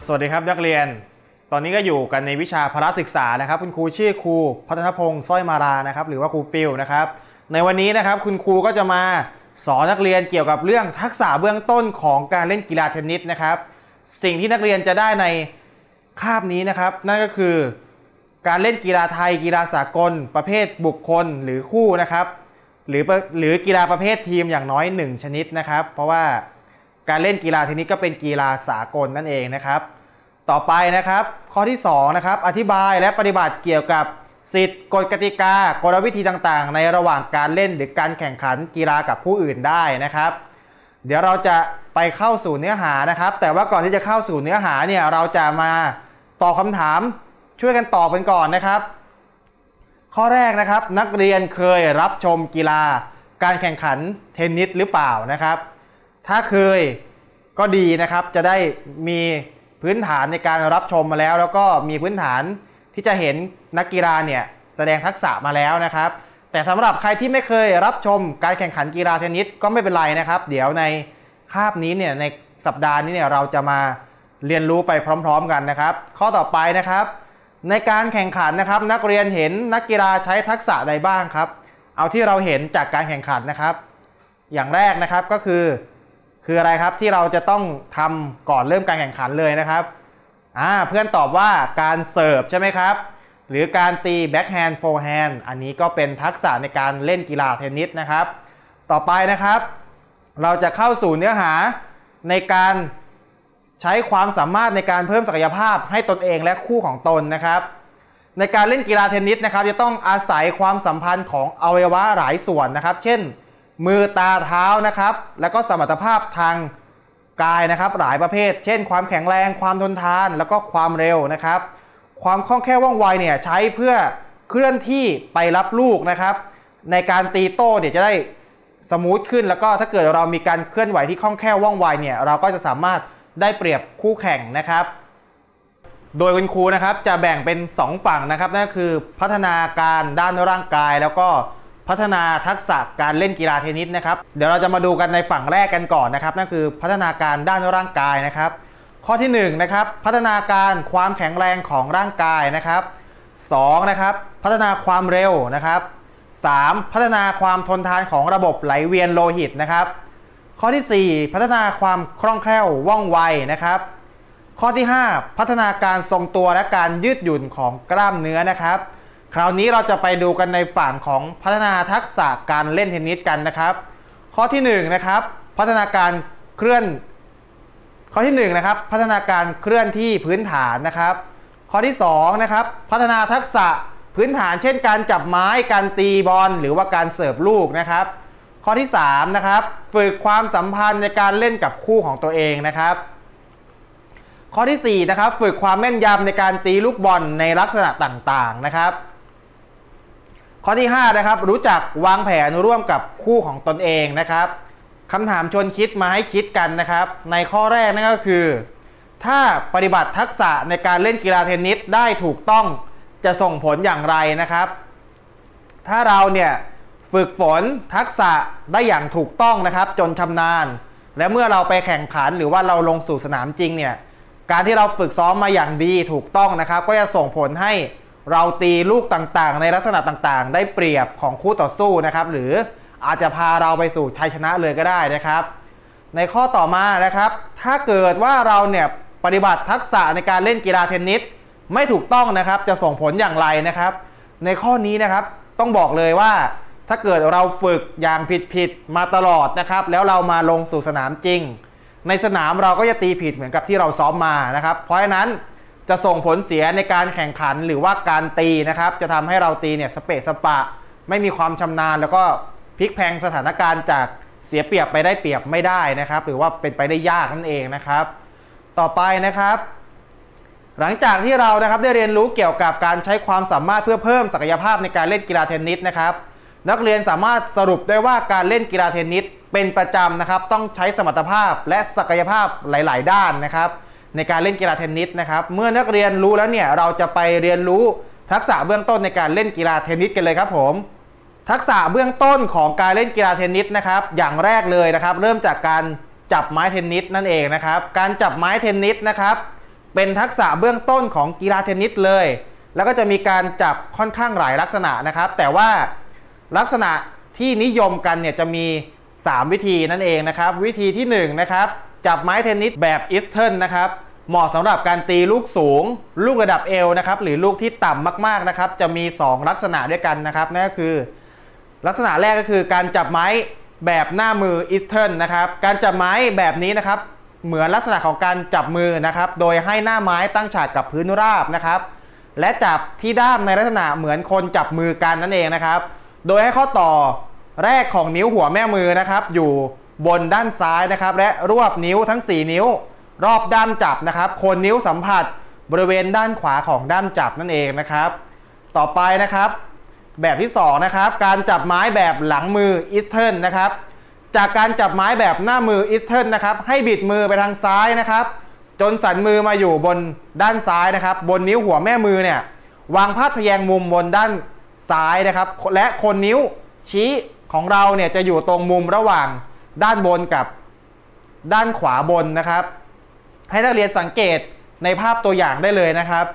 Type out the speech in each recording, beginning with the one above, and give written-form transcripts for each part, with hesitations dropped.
สวัสดีครับนักเรียนตอนนี้ก็อยู่กันในวิชาพละศึกษานะครับคุณครูชื่อครูพัฒนพงศ์สร้อยมารานะครับหรือว่าครูฟิลนะครับในวันนี้นะครับคุณครูก็จะมาสอนนักเรียนเกี่ยวกับเรื่องทักษะเบื้องต้นของการเล่นกีฬาเทนนิสนะครับสิ่งที่นักเรียนจะได้ในคาบนี้นะครับนั่นก็คือการเล่นกีฬาไทยกีฬาสากลประเภทบุคคลหรือคู่นะครับหรือกีฬาประเภททีมอย่างน้อย1ชนิดนะครับเพราะว่าการเล่นกีฬาเทนนิสก็เป็นกีฬาสากลนั่นเองนะครับต่อไปนะครับข้อที่2นะครับอธิบายและปฏิบัติเกี่ยวกับสิทธิกฎกติกากลวิธีต่างๆในระหว่างการเล่นหรือการแข่งขันกีฬากับผู้อื่นได้นะครับเดี๋ยวเราจะไปเข้าสู่เนื้อหานะครับแต่ว่าก่อนที่จะเข้าสู่เนื้อหาเนี่ยเราจะมาตอบคำถามช่วยกันตอบกันก่อนนะครับข้อแรกนะครับนักเรียนเคยรับชมกีฬาการแข่งขันเทนนิสหรือเปล่านะครับถ้าเคยก็ดีนะครับจะได้มีพื้นฐานในการรับชมมาแล้วก็มีพื้นฐานที่จะเห็นนักกีฬาเนี่ยแสดงทักษะมาแล้วนะครับแต่สำหรับใครที่ไม่เคยรับชมการแข่งขันกีฬาเทนนิสก็ไม่เป็นไรนะครับเดี๋ยวในคาบนี้เนี่ยในสัปดาห์นี้เนี่ยเราจะมาเรียนรู้ไปพร้อมๆกันนะครับข้อต่อไปนะครับในการแข่งขันนะครับนักเรียนเห็นนักกีฬาใช้ทักษะใดบ้างครับเอาที่เราเห็นจากการแข่งขันนะครับอย่างแรกนะครับก็คืออะไรครับที่เราจะต้องทำก่อนเริ่มการแข่งขันเลยนะครับเพื่อนตอบว่าการเสิร์ฟใช่ไหมครับหรือการตีแบ็คแฮนด์โฟร์แฮนด์อันนี้ก็เป็นทักษะในการเล่นกีฬาเทนนิสนะครับต่อไปนะครับเราจะเข้าสู่เนื้อหาในการใช้ความสามารถในการเพิ่มศักยภาพให้ตนเองและคู่ของตนนะครับในการเล่นกีฬาเทนนิสนะครับจะต้องอาศัยความสัมพันธ์ของอวัยวะหลายส่วนนะครับเช่นมือตาเท้านะครับแล้วก็สมรรถภาพทางกายนะครับหลายประเภทเช่นความแข็งแรงความทนทานแล้วก็ความเร็วนะครับความคล่องแคล่วว่องไวเนี่ยใช้เพื่อเคลื่อนที่ไปรับลูกนะครับในการตีโต้เนี่ยจะได้สมูทขึ้นแล้วก็ถ้าเกิดเรามีการเคลื่อนไหวที่คล่องแคล่วว่องไวเนี่ยเราก็จะสามารถได้เปรียบคู่แข่งนะครับโดยคุณครูนะครับจะแบ่งเป็น2ฝั่งนะครับนั่นคือพัฒนาการด้านร่างกายแล้วก็พัฒนาทักษะการเล่นกีฬาเทนนิสนะครับเดี๋ยวเราจะมาดูกันในฝั่งแรกกันก่อนนะครับนั่นคือพัฒนาการด้านร่างกายนะครับข้อที่1นะครับพัฒนาการความแข็งแรงของร่างกายนะครับ2นะครับพัฒนาความเร็วนะครับ3พัฒนาความทนทานของระบบไหลเวียนโลหิตนะครับข้อที่4พัฒนาความคล่องแคล่วว่องไวนะครับข้อที่5พัฒนาการทรงตัวและการยืดหยุ่นของกล้ามเนื้อนะครับคราวนี้เราจะไปดูกันในฝั่งของพัฒนาทักษะการเล่นเทนนิสกันนะครับข้อที่1นะครับพัฒนาการเคลื่อนนะครับพัฒนาการเคลื่อนที่พื้นฐานนะครับข้อที่2นะครับพัฒนาทักษะพื้นฐานเช่นการจับไม้การตีบอลหรือว่าการเสิร์ฟลูกนะครับข้อที่3นะครับฝึกความสัมพันธ์ในการเล่นกับคู่ของตัวเองนะครับข้อที่4นะครับฝึกความแม่นยำในการตีลูกบอลในลักษณะต่างๆนะครับข้อที่5นะครับรู้จักวางแผนร่วมกับคู่ของตนเองนะครับคำถามชวนคิดมาให้คิดกันนะครับในข้อแรกนั่นก็คือถ้าปฏิบัติทักษะในการเล่นกีฬาเทนนิสได้ถูกต้องจะส่งผลอย่างไรนะครับถ้าเราเนี่ยฝึกฝนทักษะได้อย่างถูกต้องนะครับจนชำนาญและเมื่อเราไปแข่งขันหรือว่าเราลงสู่สนามจริงเนี่ยการที่เราฝึกซ้อมมาอย่างดีถูกต้องนะครับก็จะส่งผลให้เราตีลูกต่างๆในลักษณะต่างๆได้เปรียบของคู่ต่อสู้นะครับหรืออาจจะพาเราไปสู่ชัยชนะเลยก็ได้นะครับในข้อต่อมานะครับถ้าเกิดว่าเราเนี่ยปฏิบัติทักษะในการเล่นกีฬาเทนนิสไม่ถูกต้องนะครับจะส่งผลอย่างไรนะครับในข้อนี้นะครับต้องบอกเลยว่าถ้าเกิดเราฝึกอย่างผิดมาตลอดนะครับแล้วเรามาลงสู่สนามจริงในสนามเราก็จะตีผิดเหมือนกับที่เราซ้อมมานะครับเพราะฉะนั้นจะส่งผลเสียในการแข่งขันหรือว่าการตีนะครับจะทำให้เราตีเนี่ยสเปะสปะไม่มีความชำนาญแล้วก็พลิกแพลงสถานการณ์จากเสียเปรียบไปได้เปรียบไม่ได้นะครับหรือว่าเป็นไปได้ยากนั่นเองนะครับต่อไปนะครับหลังจากที่เรานะครับได้เรียนรู้เกี่ยวกับการใช้ความสามารถเพื่อเพิ่มศักยภาพในการเล่นกีฬาเทนนิสนะครับนักเรียนสามารถสรุปได้ว่าการเล่นกีฬาเทนนิสเป็นประจำนะครับต้องใช้สมรรถภาพและศักยภาพหลายๆด้านนะครับในการเล่นกีฬาเทนนิสนะครับเมื่อนักเรียนรู้แล้วเนี่ยเราจะไปเรียนรู้ทักษะเบื้องต้นในการเล่นกีฬาเทนนิสกันเลยครับผมทักษะเบื้องต้นของการเล่นกีฬาเทนนิสนะครับอย่างแรกเลยนะครับเริ่มจากการจับไม้เทนนิสนั่นเองนะครับการจับไม้เทนนิสนะครับเป็นทักษะเบื้องต้นของกีฬาเทนนิสเลยแล้วก็จะมีการจับค่อนข้างหลายลักษณะนะครับแต่ว่าลักษณะที่นิยมกันเนี่ยจะมี3วิธีนั่นเองนะครับวิธีที่1นะครับจับไม้เทนนิสแบบอิสเทิร์นนะครับเหมาะสำหรับการตีลูกสูงลูกระดับเอวนะครับหรือลูกที่ต่ำมากๆนะครับจะมี2ลักษณะด้วยกันนะครับนั่นก็คือลักษณะแรกก็คือการจับไม้แบบหน้ามืออิสเทิร์นนะครับการจับไม้แบบนี้นะครับเหมือนลักษณะของการจับมือนะครับโดยให้หน้าไม้ตั้งฉากกับพื้นราบนะครับและจับที่ด้ามในลักษณะเหมือนคนจับมือกันนั่นเองนะครับโดยให้ข้อต่อแรกของนิ้วหัวแม่มือนะครับอยู่บนด้านซ้ายนะครับและรวบนิ้วทั้ง4นิ้วรอบด้ามจับนะครับโคนนิ้วสัมผัสบริเวณด้านขวาของด้ามจับนั่นเองนะครับต่อไปนะครับแบบที่2นะครับการจับไม้แบบหลังมืออิสเทิร์นนะครับจากการจับไม้แบบหน้ามืออิสเทิร์นนะครับให้บิดมือไปทางซ้ายนะครับจนสันมือมาอยู่บนด้านซ้ายนะครับบนนิ้วหัวแม่มือเนี่ยวางพาดทะแยงมุมบนด้านซ้ายนะครับและโคนนิ้วชี้ของเราเนี่ยจะอยู่ตรงมุมระหว่างด้านบนกับด้านขวาบนนะครับให้นักเรียนสังเกตในภาพตัวอย่างได้เลยนะครับ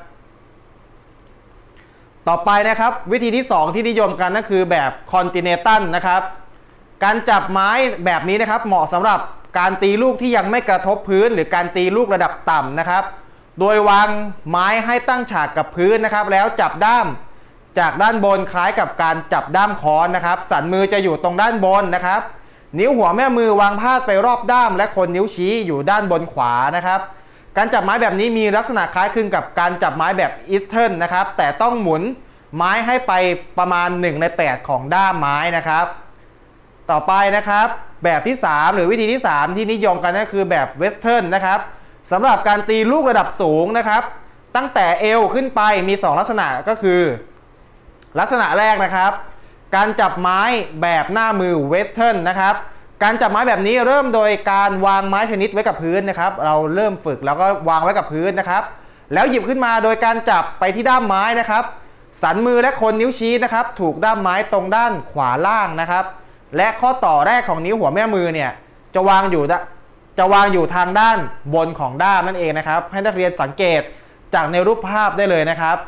ต่อไปนะครับวิธีที่2ที่นิยมกันก็คือแบบคอนติเนตัลนะครับการจับไม้แบบนี้นะครับเหมาะสำหรับการตีลูกที่ยังไม่กระทบพื้นหรือการตีลูกระดับต่ำนะครับโดยวางไม้ให้ตั้งฉากกับพื้นนะครับแล้วจับด้ามจากด้านบนคล้ายกับการจับด้ามค้อนนะครับสันมือจะอยู่ตรงด้านบนนะครับนิ้วหัวแม่มือวางพาดไปรอบด้ามและคนนิ้วชี้อยู่ด้านบนขวานะครับการจับไม้แบบนี้มีลักษณะคล้ายคลึงกับการจับไม้แบบอีสเทิร์นนะครับแต่ต้องหมุนไม้ให้ไปประมาณ1 ใน 8ของด้ามไม้นะครับต่อไปนะครับแบบที่3หรือวิธีที่3ที่นิยมกันก็คือแบบเวสเทิร์นนะครับสำหรับการตีลูกระดับสูงนะครับตั้งแต่เอวขึ้นไปมี2ลักษณะก็คือลักษณะแรกนะครับการจับไม้แบบหน้ามือเวสเทิร์นนะครับการจับไม้แบบนี้เริ่มโดยการวางไม้เทนนิสไว้กับพื้นนะครับเราเริ่มฝึกแล้วก็วางไว้กับพื้นนะครับแล้วหยิบขึ้นมาโดยการจับไปที่ด้ามไม้นะครับสันมือและคนนิ้วชี้นะครับถูกด้ามไม้ตรงด้านขวาล่างนะครับและข้อต่อแรกของนิ้วหัวแม่มือเนี่ยจะวางอยู่ทางด้านบนของด้ามนั่นเองนะครับให้นักเรียนสังเกตจากในรูปภาพได้เลยนะครับ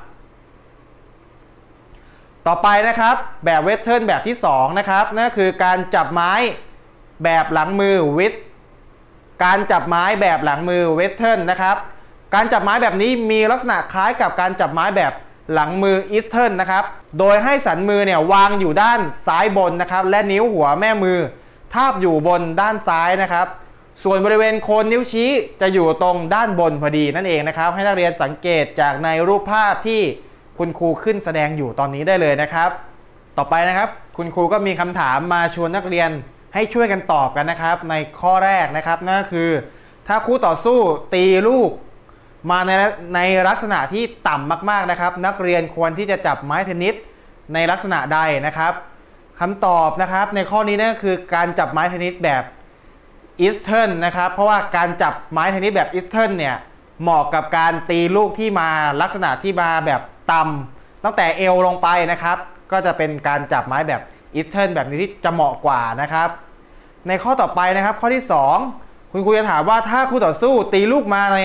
ต่อไปนะครับแบบเวสเทิร์นแบบที่2นะครับนั่นคือการจับไม้แบบหลังมือวิดการจับไม้แบบหลังมือเวสเทิร์นนะครับการจับไม้แบบนี้มีลักษณะคล้ายกับการจับไม้แบบหลังมืออีสเทิร์นนะครับโดยให้สันมือเนี่ยวางอยู่ด้านซ้ายบนนะครับและนิ้วหัวแม่มือทาบอยู่บนด้านซ้ายนะครับส่วนบริเวณโคนนิ้วชี้จะอยู่ตรงด้านบนพอดีนั่นเองนะครับให้นักเรียนสังเกตจากในรูปภาพที่คุณครูขึ้นแสดงอยู่ตอนนี้ได้เลยนะครับต่อไปนะครับคุณครูก็มีคำถามมาชวนนักเรียนให้ช่วยกันตอบกันนะครับในข้อแรกนะครับนั่นก็คือถ้าคู่ต่อสู้ตีลูกมาในลักษณะที่ต่ำมากๆนะครับนักเรียนควรที่จะจับไม้เทนนิสในลักษณะใดนะครับคำตอบนะครับในข้อนี้นั่นคือการจับไม้เทนนิสแบบอีสเทิร์นนะครับเพราะว่าการจับไม้เทนนิสแบบอีสเทิร์นเนี่ยเหมาะกับการตีลูกที่มาลักษณะที่มาแบบต่ำตั้งแต่เอวลงไปนะครับก็จะเป็นการจับไม้แบบอีสเทิร์นแบบนี้ที่จะเหมาะกว่านะครับในข้อต่อไปนะครับข้อที่2คุณครูจะถามว่าถ้าคู่ต่อสู้ตีลูกมาใน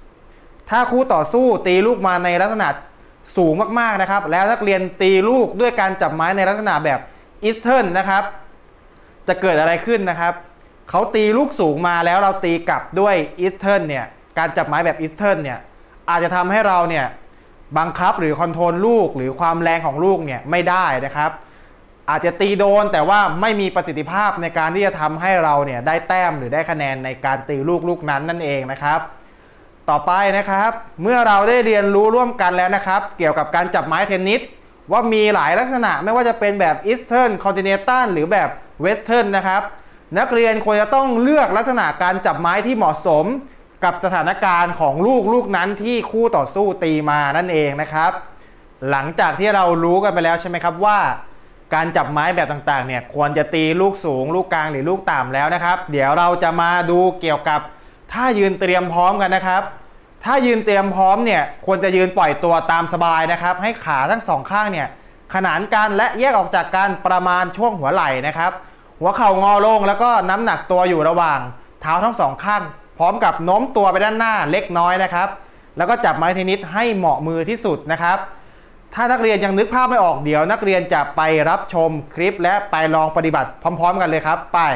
ลักษณะสูงมากๆนะครับแล้วนักเรียนตีลูกด้วยการจับไม้ในลักษณะแบบอีสเทิร์นนะครับจะเกิดอะไรขึ้นนะครับเขาตีลูกสูงมาแล้วเราตีกลับด้วยอีสเทิร์นเนี่ยการจับไม้แบบอีสเทิร์นเนี่ยอาจจะทำให้เราเนี่ยบังคับหรือคอนโทรลลูกหรือความแรงของลูกเนี่ยไม่ได้นะครับอาจจะตีโดนแต่ว่าไม่มีประสิทธิภาพในการที่จะทำให้เราเนี่ยได้แต้มหรือได้คะแนนในการตีลูกนั้นนั่นเองนะครับต่อไปนะครับเมื่อเราได้เรียนรู้ร่วมกันแล้วนะครับเกี่ยวกับการจับไม้เทนนิสว่ามีหลายลักษณะไม่ว่าจะเป็นแบบอีสเทิร์นคอนติเนตัลหรือแบบเวสเทิร์นนะครับนักเรียนควรจะต้องเลือกลักษณะการจับไม้ที่เหมาะสมกับสถานการณ์ของลูกนั้นที่คู่ต่อสู้ตีมานั่นเองนะครับหลังจากที่เรารู้กันไปแล้วใช่ไหมครับว่าการจับไม้แบบต่างๆเนี่ยควรจะตีลูกสูงลูกกลางหรือลูกต่ำแล้วนะครับเดี๋ยวเราจะมาดูเกี่ยวกับท่ายืนเตรียมพร้อมกันนะครับถ้ายืนเตรียมพร้อมเนี่ยควรจะยืนปล่อยตัวตามสบายนะครับให้ขาทั้งสองข้างเนี่ยขนานกันและแยกออกจากกันประมาณช่วงหัวไหล่นะครับหัวเข่างอลงแล้วก็น้ำหนักตัวอยู่ระหว่างเท้าทั้งสองข้างพร้อมกับโน้มตัวไปด้านหน้าเล็กน้อยนะครับแล้วก็จับไม้เทนนิสให้เหมาะมือที่สุดนะครับถ้านักเรียนยังนึกภาพไม่ออกเดี๋ยวนักเรียนจะไปรับชมคลิปและไปลองปฏิบัติพร้อมๆกันเลยครับไป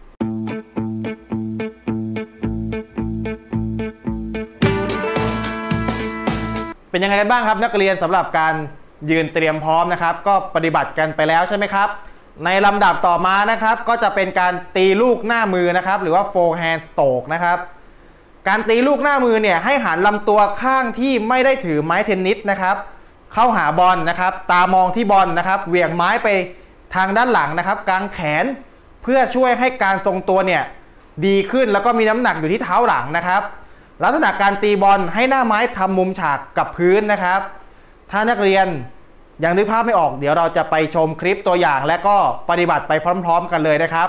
เป็นยังไงกันบ้างครับนักเรียนสำหรับการยืนเตรียมพร้อมนะครับก็ปฏิบัติกันไปแล้วใช่ไหมครับในลำดับต่อมานะครับก็จะเป็นการตีลูกหน้ามือนะครับหรือว่า forehand stroke นะครับการตีลูกหน้ามือเนี่ยให้หันลำตัวข้างที่ไม่ได้ถือไม้เทนนิสนะครับเข้าหาบอลนะครับตามองที่บอลนะครับเหวี่ยงไม้ไปทางด้านหลังนะครับกางแขนเพื่อช่วยให้การทรงตัวเนี่ยดีขึ้นแล้วก็มีน้ำหนักอยู่ที่เท้าหลังนะครับลักษณะการตีบอลให้หน้าไม้ทำมุมฉากกับพื้นนะครับถ้านักเรียนยังนึกภาพไม่ออกเดี๋ยวเราจะไปชมคลิปตัวอย่างและก็ปฏิบัติไปพร้อมๆกันเลยนะครับ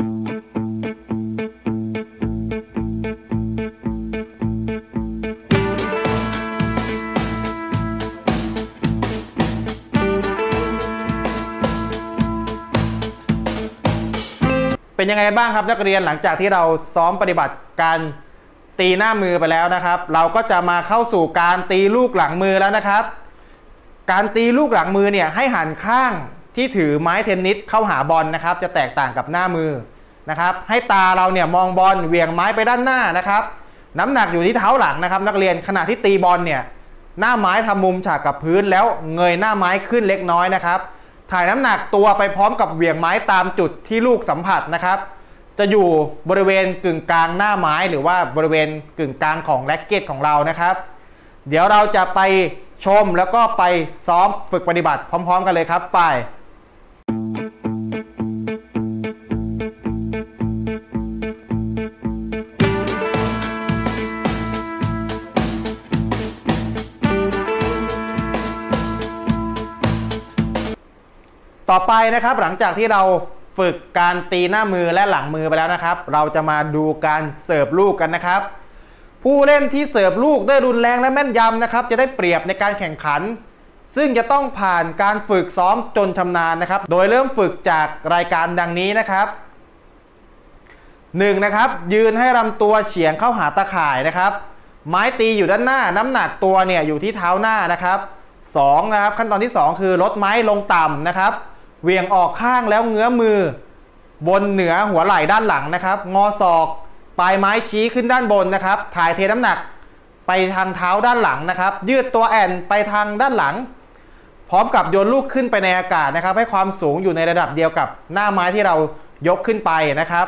เป็นยังไงบ้างครับนักเรียนหลังจากที่เราซ้อมปฏิบัติการตีหน้ามือไปแล้วนะครับเราก็จะมาเข้าสู่การตีลูกหลังมือแล้วนะครับการตีลูกหลังมือเนี่ยให้หันข้างที่ถือไม้เทนนิสเข้าหาบอลนะครับจะแตกต่างกับหน้ามือนะครับให้ตาเราเนี่ยมองบอลเหวี่ยงไม้ไปด้านหน้านะครับน้ำหนักอยู่ที่เท้าหลังนะครับนักเรียนขณะที่ตีบอลเนี่ยหน้าไม้ทำมุมฉากกับพื้นแล้วเงยหน้าไม้ขึ้นเล็กน้อยนะครับถ่ายน้ำหนักตัวไปพร้อมกับเหวี่ยงไม้ตามจุดที่ลูกสัมผัสนะครับจะอยู่บริเวณกึ่งกลางหน้าไม้หรือว่าบริเวณกึ่งกลางของแร็คเก็ตของเรานะครับเดี๋ยวเราจะไปชมแล้วก็ไปซ้อมฝึกปฏิบัติพร้อมๆกันเลยครับไปต่อไปนะครับหลังจากที่เราฝึกการตีหน้ามือและหลังมือไปแล้วนะครับเราจะมาดูการเสิร์ฟลูกกันนะครับผู้เล่นที่เสิร์ฟลูกได้รุนแรงและแม่นยำนะครับจะได้เปรียบในการแข่งขันซึ่งจะต้องผ่านการฝึกซ้อมจนชำนาญนะครับโดยเริ่มฝึกจากรายการดังนี้นะครับ1นะครับยืนให้ลำตัวเฉียงเข้าหาตาข่ายนะครับไม้ตีอยู่ด้านหน้าน้ำหนักตัวเนี่ยอยู่ที่เท้าหน้านะครับ2นะครับขั้นตอนที่2คือลดไม้ลงต่ำนะครับเหวี่ยงออกข้างแล้วเงื้อมือบนเหนือหัวไหล่ด้านหลังนะครับงอศอกปลายไม้ชี้ขึ้นด้านบนนะครับถ่ายเทน้ำหนักไปทางเท้าด้านหลังนะครับยืดตัวแอนไปทางด้านหลังพร้อมกับโยนลูกขึ้นไปในอากาศนะครับให้ความสูงอยู่ในระดับเดียวกับหน้าไม้ที่เรายกขึ้นไปนะครับ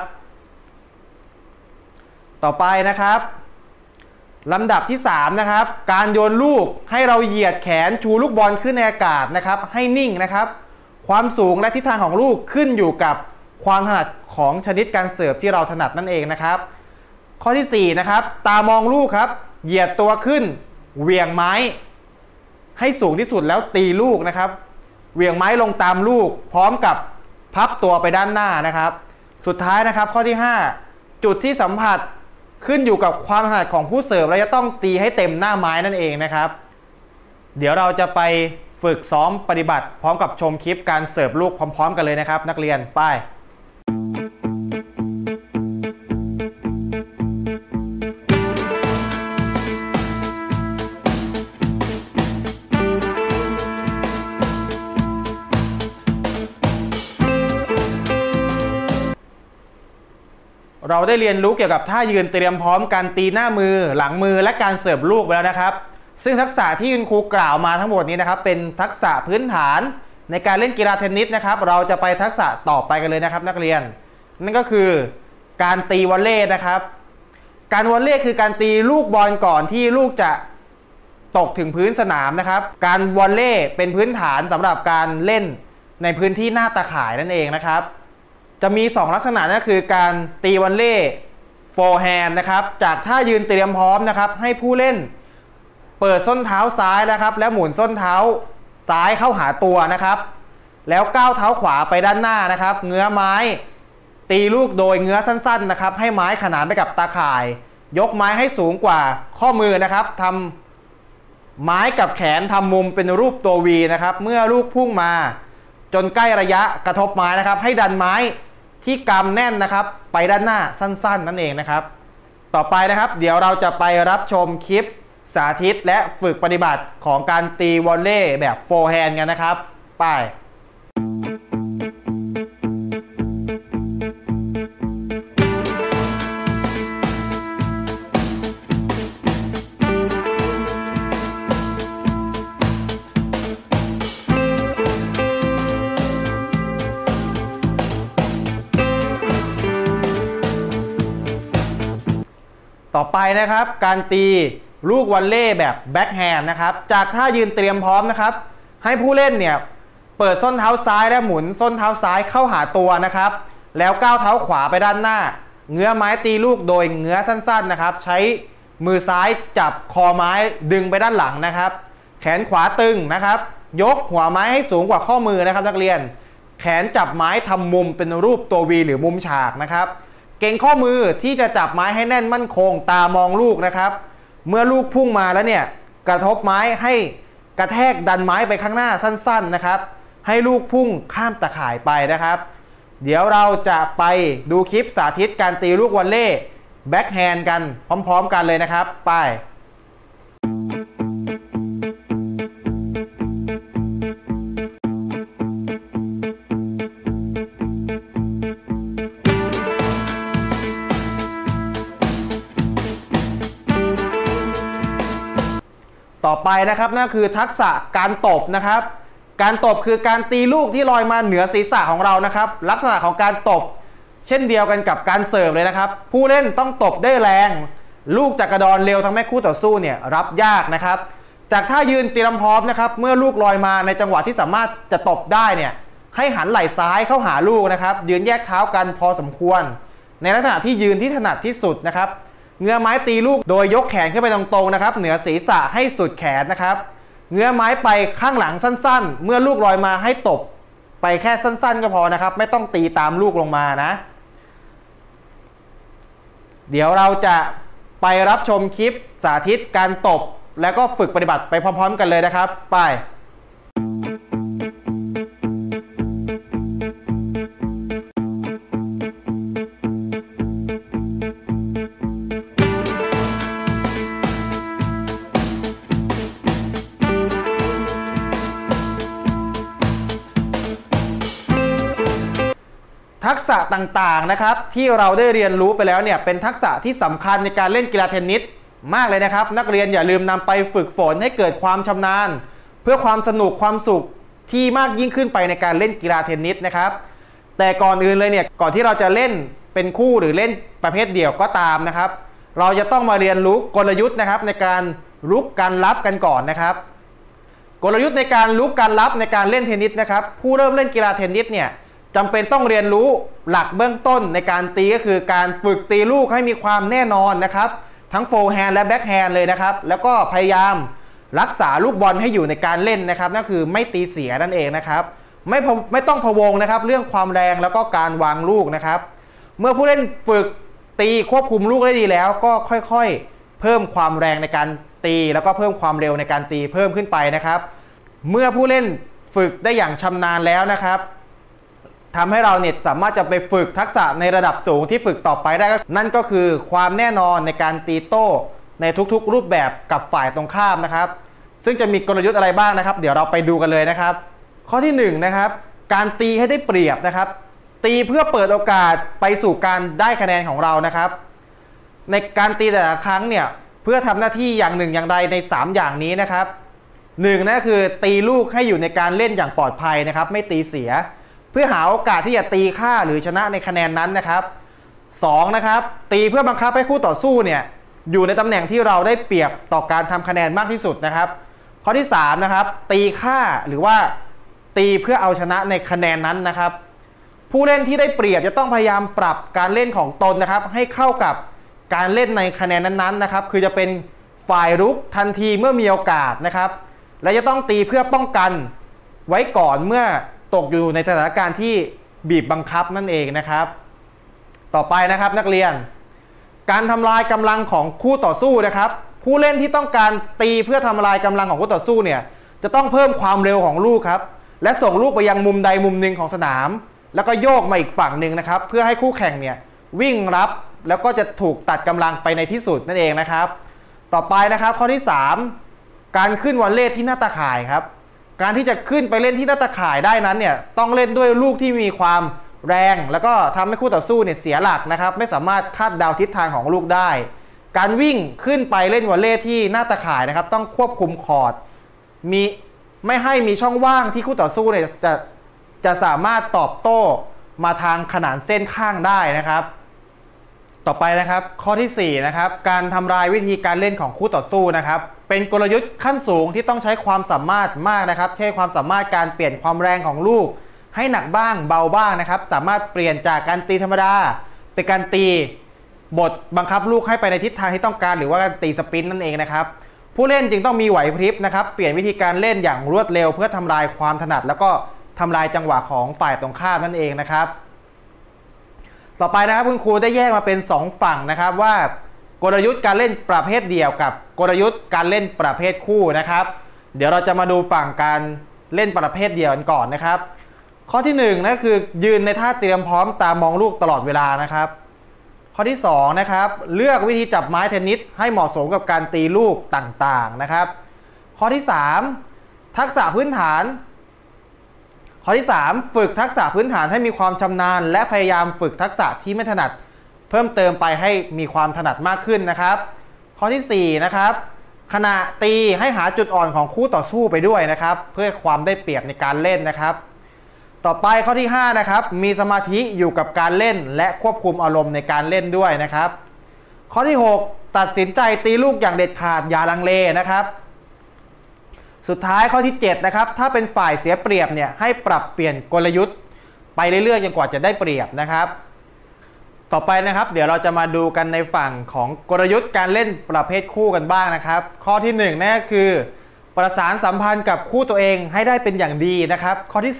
ต่อไปนะครับลำดับที่3นะครับการโยนลูกให้เราเหยียดแขนชูลูกบอลขึ้นในอากาศนะครับให้นิ่งนะครับความสูงและทิศทางของลูกขึ้นอยู่กับความถนัดของชนิดการเสิร์ฟที่เราถนัดนั่นเองนะครับข้อที่4นะครับตามองลูกครับเหยียดตัวขึ้นเหวี่ยงไม้ให้สูงที่สุดแล้วตีลูกนะครับเหวี่ยงไม้ลงตามลูกพร้อมกับพับตัวไปด้านหน้านะครับสุดท้ายนะครับข้อที่5จุดที่สัมผัสขึ้นอยู่กับความถนัดของผู้เสิร์ฟและจะต้องตีให้เต็มหน้าไม้นั่นเองนะครับเดี๋ยวเราจะไปฝึกซ้อมปฏิบัติพร้อมกับชมคลิปการเสิร์ฟลูกพร้อมๆกันเลยนะครับนักเรียนไปเราได้เรียนรู้เกี่ยวกับท่ายืนเตรียมพร้อมการตีหน้ามือหลังมือและการเสิร์ฟลูกไปแล้วนะครับซึ่งทักษะที่คุณครูกล่าวมาทั้งหมดนี้นะครับเป็นทักษะพื้นฐานในการเล่นกีฬาเทนนิสนะครับเราจะไปทักษะต่อไปกันเลยนะครับนักเรียนนั่นก็คือการตีวอลเลย์นะครับการวอลเลย์คือการตีลูกบอลก่อนที่ลูกจะตกถึงพื้นสนามนะครับการวอลเลย์เป็นพื้นฐานสำหรับการเล่นในพื้นที่หน้าตาข่ายนั่นเองนะครับจะมี2ลักษณะนั่นคือการตีวอลเลย์โฟร์แฮนด์นะครับจากท่ายืนเตรียมพร้อมนะครับให้ผู้เล่นเปิดส้นเท้าซ้ายนะครับแล้วหมุนส้นเท้าซ้ายเข้าหาตัวนะครับแล้วก้าวเท้าขวาไปด้านหน้านะครับเงื้อไม้ตีลูกโดยเงื้อสั้นๆนะครับให้ไม้ขนานไปกับตาข่ายยกไม้ให้สูงกว่าข้อมือนะครับทำไม้กับแขนทำมุมเป็นรูปตัว V นะครับเมื่อลูกพุ่งมาจนใกล้ระยะกระทบไม้นะครับให้ดันไม้ที่กำแน่นนะครับไปด้านหน้าสั้นๆนั่นเองนะครับต่อไปนะครับเดี๋ยวเราจะไปรับชมคลิปสาธิตและฝึกปฏิบัติของการตีวอลเลย์แบบโฟร์แฮนด์กันนะครับไปต่อไปนะครับการตีลูกวอลเลย์แบบแบ็คแฮนด์นะครับจากท่ายืนเตรียมพร้อมนะครับให้ผู้เล่นเนี่ยเปิดส้นเท้าซ้ายและหมุนส้นเท้าซ้ายเข้าหาตัวนะครับแล้วก้าวเท้าขวาไปด้านหน้าเงื้อไม้ตีลูกโดยเงื้อสั้นๆนะครับใช้มือซ้ายจับคอไม้ดึงไปด้านหลังนะครับแขนขวาตึงนะครับยกหัวไม้ให้สูงกว่าข้อมือนะครับนักเรียนแขนจับไม้ทำมุมเป็นรูปตัว V หรือมุมฉากนะครับเก่งข้อมือที่จะจับไม้ให้แน่นมั่นคงตามองลูกนะครับเมื่อลูกพุ่งมาแล้วเนี่ยกระทบไม้ให้กระแทกดันไม้ไปข้างหน้าสั้นๆนะครับให้ลูกพุ่งข้ามตะข่ายไปนะครับเดี๋ยวเราจะไปดูคลิปสาธิตการตีลูกวอลเลย์แบ็คแฮนด์กันพร้อมๆกันเลยนะครับไปต่อไปนะครับนั่นคือทักษะการตบนะครับการตบคือการตีลูกที่ลอยมาเหนือศีรษะของเรานะครับลักษณะของการตบเช่นเดียวกันกับการเสิร์ฟเลยนะครับผู้เล่นต้องตบได้แรงลูกจะกระดอนเร็วทำให้คู่ต่อสู้เนี่ยรับยากนะครับจากท่ายืนเตรียมพร้อมนะครับเมื่อลูกลอยมาในจังหวะที่สามารถจะตบได้เนี่ยให้หันไหล่ซ้ายเข้าหาลูกนะครับยืนแยกเท้ากันพอสมควรในลักษณะที่ยืนที่ถนัดที่สุดนะครับเงื้อไม้ตีลูกโดยยกแขนขึ้นไปตรงๆนะครับเหนือศีรษะให้สุดแขนนะครับเงื้อไม้ไปข้างหลังสั้นๆเมื่อลูกลอยมาให้ตบไปแค่สั้นๆก็พอนะครับไม่ต้องตีตามลูกลงมานะเดี๋ยวเราจะไปรับชมคลิปสาธิตการตบแล้วก็ฝึกปฏิบัติไปพร้อมๆกันเลยนะครับไปทักษะต่างๆนะครับที่เราได้เรียนรู้ไปแล้วเนี่ยเป็นทักษะที่สำคัญในการเล่นกีฬาเทนนิสมากเลยนะครับนักเรียนอย่าลืมนำไปฝึกฝนให้เกิดความชำนาญเพื่อความสนุกความสุขที่มากยิ่งขึ้นไปในการเล่นกีฬาเทนนิสนะครับแต่ก่อนอื่นเลยเนี่ยก่อนที่เราจะเล่นเป็นคู่หรือเล่นประเภทเดี่ยวก็ตามนะครับเราจะต้องมาเรียนรู้กลยุทธ์นะครับในการลุกการรับกันก่อนนะครับกลยุทธ์ในการลุกการรับในการเล่นเทนนิสนะครับผู้เริ่มเล่นกีฬาเทนนิสเนี่ยจำเป็นต้องเรียนรู้หลักเบื้องต้นในการตีก็คือการฝึกตีลูกให้มีความแน่นอนนะครับทั้งโฟร์แฮนด์และแบ็คแฮนด์เลยนะครับแล้วก็พยายามรักษาลูกบอลให้อยู่ในการเล่นนะครับนั่นคือไม่ตีเสียนั่นเองนะครับไม่ต้องพะวงนะครับเรื่องความแรงแล้วก็การวางลูกนะครับเมื่อผู้เล่นฝึกตีควบคุมลูกได้ดีแล้วก็ค่อยๆเพิ่มความแรงในการตีแล้วก็เพิ่มความเร็วในการตีเพิ่มขึ้นไปนะครับเมื่อผู้เล่นฝึกได้อย่างชำนาญแล้วนะครับทำให้เราเนี่ยสามารถจะไปฝึกทักษะในระดับสูงที่ฝึกต่อไปได้นั่นก็คือความแน่นอนในการตีโต้ในทุกๆรูปแบบกับฝ่ายตรงข้ามนะครับซึ่งจะมีกลยุทธ์อะไรบ้างนะครับเดี๋ยวเราไปดูกันเลยนะครับข้อที่1นะครับการตีให้ได้เปรียบนะครับตีเพื่อเปิดโอกาสไปสู่การได้คะแนนของเรานะครับในการตีแต่ละครั้งเนี่ยเพื่อทำหน้าที่อย่างหนึ่งอย่างใดใน3อย่างนี้นะครับ1นั่นคือตีลูกให้อยู่ในการเล่นอย่างปลอดภัยนะครับไม่ตีเสียเพื่อหาโอกาสที่จะตีค่าหรือชนะในคะแนนนั้นนะครับ2นะครับตีเพื่อบังคับให้คู่ต่อสู้เนี่ยอยู่ในตำแหน่งที่เราได้เปรียบต่อการทำคะแนนมากที่สุดนะครับข้อที่3นะครับตีค่าหรือว่าตีเพื่อเอาชนะในคะแนนนั้นนะครับผู้เล่นที่ได้เปรียบจะต้องพยายามปรับการเล่นของตนนะครับให้เข้ากับการเล่นในคะแนนนั้นๆนะครับคือจะเป็นฝ่ายรุกทันทีเมื่อมีโอกาสนะครับและจะต้องตีเพื่อป้องกันไว้ก่อนเมื่อตกอยู่ในสถานการณ์ที่บีบบังคับนั่นเองนะครับต่อไปนะครับนักเรียนการทำลายกำลังของคู่ต่อสู้นะครับผู้เล่นที่ต้องการตีเพื่อทำลายกำลังของคู่ต่อสู้เนี่ยจะต้องเพิ่มความเร็วของลูกครับและส่งลูกไปยังมุมใดมุมหนึ่งของสนามแล้วก็โยกมาอีกฝั่งหนึ่งนะครับเพื่อให้คู่แข่งเนี่ยวิ่งรับแล้วก็จะถูกตัดกำลังไปในที่สุดนั่นเองนะครับต่อไปนะครับข้อที่3การขึ้นวอลเลย์ที่หน้าตาข่ายครับการที่จะขึ้นไปเล่นที่หน้าตาข่ายได้นั้นเนี่ยต้องเล่นด้วยลูกที่มีความแรงแล้วก็ทำให้คู่ต่อสู้เนี่ยเสียหลักนะครับไม่สามารถคาดเดาทิศทางของลูกได้การวิ่งขึ้นไปเล่นวอลเลย์ที่หน้าตาข่ายนะครับต้องควบคุมคอร์ตไม่ให้มีช่องว่างที่คู่ต่อสู้เนี่ยจะสามารถตอบโต้มาทางขนานเส้นข้างได้นะครับต่อไปนะครับข้อที่4นะครับการทำลายวิธีการเล่นของคู่ต่อสู้นะครับเป็นกลยุทธ์ขั้นสูงที่ต้องใช้ความสามารถมากนะครับเช่นความสามารถการเปลี่ยนความแรงของลูกให้หนักบ้างเบาบ้างนะครับสามารถเปลี่ยนจากการตีธรรมดาเป็นการตีบทบังคับลูกให้ไปในทิศทางที่ต้องการหรือว่าการตีสปินนั่นเองนะครับผู้เล่นจึงต้องมีไหวพริบนะครับเปลี่ยนวิธีการเล่นอย่างรวดเร็วเพื่อทำลายความถนัดแล้วก็ทำลายจังหวะของฝ่ายตรงข้ามนั่นเองนะครับต่อไปนะครับคุณครูได้แยกมาเป็น2ฝั่งนะครับว่ากลยุทธ์การเล่นประเภทเดี่ยวกับกลยุทธ์การเล่นประเภทคู่นะครับเดี๋ยวเราจะมาดูฝั่งการเล่นประเภทเดี่ยวกันก่อนนะครับข้อที่1นั่นคือยืนในท่าเตรียมพร้อมตามองลูกตลอดเวลานะครับข้อที่2นะครับเลือกวิธีจับไม้เทนนิสให้เหมาะสมกับการตีลูกต่างๆนะครับข้อที่3ทักษะพื้นฐานข้อที่3ฝึกทักษะพื้นฐานให้มีความชำนาญและพยายามฝึกทักษะที่ไม่ถนัดเพิ่มเติมไปให้มีความถนัดมากขึ้นนะครับข้อที่4นะครับขณะตีให้หาจุดอ่อนของคู่ต่อสู้ไปด้วยนะครับเพื่อความได้เปรียบในการเล่นนะครับต่อไปข้อที่5นะครับมีสมาธิอยู่กับการเล่นและควบคุมอารมณ์ในการเล่นด้วยนะครับข้อที่6ตัดสินใจตีลูกอย่างเด็ดขาดอย่าลังเลนะครับสุดท้ายข้อที่7นะครับถ้าเป็นฝ่ายเสียเปรียบเนี่ยให้ปรับเปลี่ยนกลยุทธ์ไปเรื่อยๆจนกว่าจะได้เปรียบนะครับต่อไปนะครับเดี๋ยวเราจะมาดูกันในฝั่งของกลยุทธ์การเล่นประเภทคู่กันบ้างนะครับข้อที่1นั่นก็คือประสานสัมพันธ์กับคู่ตัวเองให้ได้เป็นอย่างดีนะครับข้อที่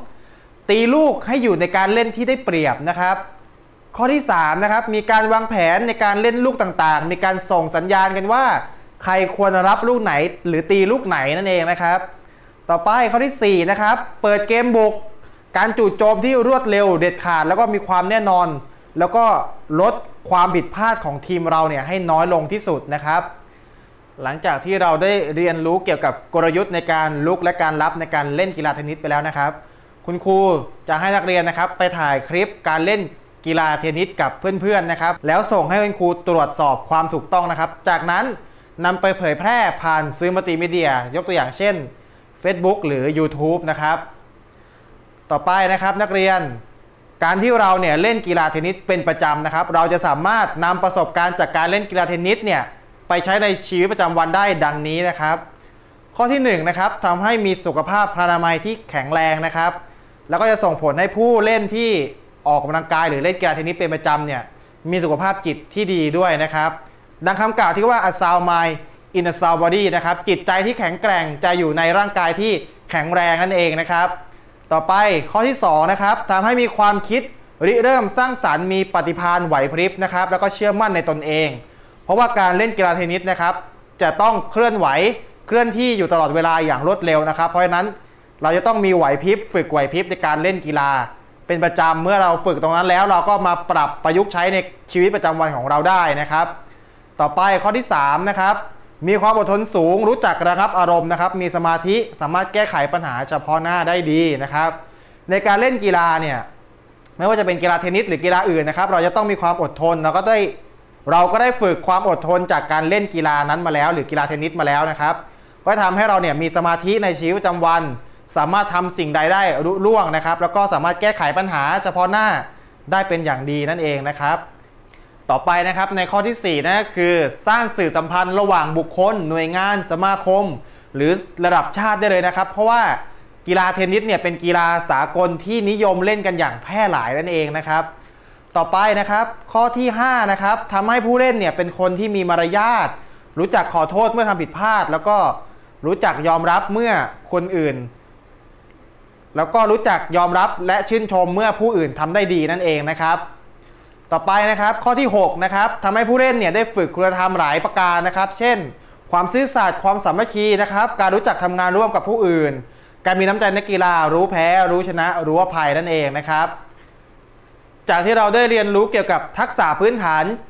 2ตีลูกให้อยู่ในการเล่นที่ได้เปรียบนะครับข้อที่3นะครับมีการวางแผนในการเล่นลูกต่างๆมีการส่งสัญญาณกันว่าใครควรรับลูกไหนหรือตีลูกไหนนั่นเองนะครับต่อไปข้อที่4นะครับเปิดเกมบุกการจู่โจมที่รวดเร็วเด็ดขาดแล้วก็มีความแน่นอนแล้วก็ลดความผิดพลาดของทีมเราเนี่ยให้น้อยลงที่สุดนะครับหลังจากที่เราได้เรียนรู้เกี่ยวกับกลยุทธ์ในการลุกและการรับในการเล่นกีฬาเทนนิสไปแล้วนะครับคุณครูจะให้นักเรียนนะครับไปถ่ายคลิปการเล่นกีฬาเทนนิสกับเพื่อนๆนะครับแล้วส่งให้คุณครูตรวจสอบความถูกต้องนะครับจากนั้นนำไปเผยแพร่ผ่านสื่อมัลติมีเดียยกตัวอย่างเช่น Facebook หรือ YouTube นะครับต่อไปนะครับนักเรียนการที่เราเนี่ยเล่นกีฬาเทนนิสเป็นประจำนะครับเราจะสามารถนำประสบการณ์จากการเล่นกีฬาเทนนิสเนี่ยไปใช้ในชีวิตประจำวันได้ดังนี้นะครับข้อที่1นะครับทำให้มีสุขภาพพลานามัยที่แข็งแรงนะครับแล้วก็จะส่งผลให้ผู้เล่นที่ออกกำลังกายหรือเล่นกีฬาเทนนิสเป็นประจำเนี่ยมีสุขภาพจิตที่ดีด้วยนะครับดังคำกล่าวที่ว่า a sound mind in a sound body นะครับจิตใจที่แข็งแกร่งจะอยู่ในร่างกายที่แข็งแรงนั่นเองนะครับต่อไปข้อที่2นะครับทำให้มีความคิดริเริ่มสร้างสรรค์มีปฏิภาณไหวพริบนะครับแล้วก็เชื่อมั่นในตนเองเพราะว่าการเล่นกีฬาเทนนิสนะครับจะต้องเคลื่อนไหวเคลื่อนที่อยู่ตลอดเวลาอย่างรวดเร็วนะครับเพราะฉะนั้นเราจะต้องมีไหวพริบฝึกไหวพริบในการเล่นกีฬาเป็นประจำเมื่อเราฝึกตรงนั้นแล้วเราก็มาปรับประยุกต์ใช้ในชีวิตประจำวันของเราได้นะครับต่อไปข้อที่3นะครับมีความอดทนสูงรู้จักระงับอารมณ์นะครับมีสมาธิสามารถแก้ไขปัญหาเฉพาะหน้าได้ดีนะครับในการเล่นกีฬาเนี่ยไม่ว่าจะเป็นกีฬาเทนนิสหรือกีฬาอื่นนะครับเราจะต้องมีความอดทนเราก็ได้ฝึกความอดทนจากการเล่นกีฬานั้นมาแล้วหรือกีฬาเทนนิสมาแล้วนะครับก็ทำให้เราเนี่ยมีสมาธิในชีวิตประจำวันสามารถทำสิ่งใดได้รุ่ล่วงนะครับแล้วก็สามารถแก้ไขปัญหาเฉพาะหน้าได้เป็นอย่างดีนั่นเองนะครับต่อไปนะครับในข้อที่4นั่นก็คือสร้างสื่อสัมพันธ์ระหว่างบุคคลหน่วยงานสมาคมหรือระดับชาติได้เลยนะครับเพราะว่ากีฬาเทนนิสเนี่ยเป็นกีฬาสากลที่นิยมเล่นกันอย่างแพร่หลายนั่นเองนะครับต่อไปนะครับข้อที่5นะครับทำให้ผู้เล่นเนี่ยเป็นคนที่มีมารยาทรู้จักขอโทษเมื่อทำผิดพลาดแล้วก็รู้จักยอมรับเมื่อคนอื่นแล้วก็รู้จักยอมรับและชื่นชมเมื่อผู้อื่นทำได้ดีนั่นเองนะครับต่อไปนะครับข้อที่6นะครับทำให้ผู้เล่นเนี่ยได้ฝึกคุณธรรมหลายประการนะครับเช่นความซื่อสัตย์ความสามัคคีนะครับการรู้จักทำงานร่วมกับผู้อื่นการมีน้ำใจนักกีฬารู้แพ้รู้ชนะรู้อภัยนั่นเองนะครับจากที่เราได้เรียนรู้เกี่ยวกับทักษะพื้นฐาน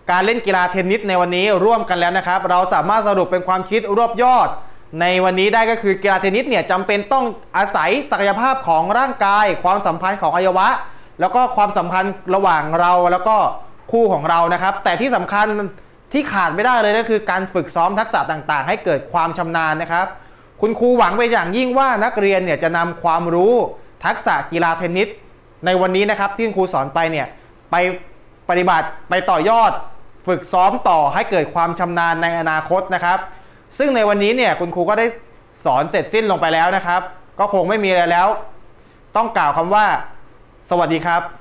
การเล่นกีฬาเทนนิสในวันนี้ร่วมกันแล้วนะครับเราสามารถสรุปเป็นความคิดรวบยอดในวันนี้ได้ก็คือกีฬาเทนนิสเนี่ยจำเป็นต้องอาศัยศักยภาพของร่างกายความสัมพันธ์ของอวัยวะแล้วก็ความสัมพันธ์ระหว่างเราแล้วก็คู่ของเรานะครับแต่ที่สำคัญที่ขาดไม่ได้เลยก็คือการฝึกซ้อมทักษะต่างๆให้เกิดความชำนาญนะครับคุณครูหวังไปอย่างยิ่งว่านักเรียนเนี่ยจะนำความรู้ทักษะกีฬาเทนนิสในวันนี้นะครับที่คุณครูสอนไปเนี่ยไปปฏิบัติไปต่อยอดฝึกซ้อมต่อให้เกิดความชำนาญในอนาคตนะครับซึ่งในวันนี้เนี่ยคุณครูก็ได้สอนเสร็จสิ้นลงไปแล้วนะครับก็คงไม่มีอะไรแล้วต้องกล่าวคำว่าสวัสดีครับ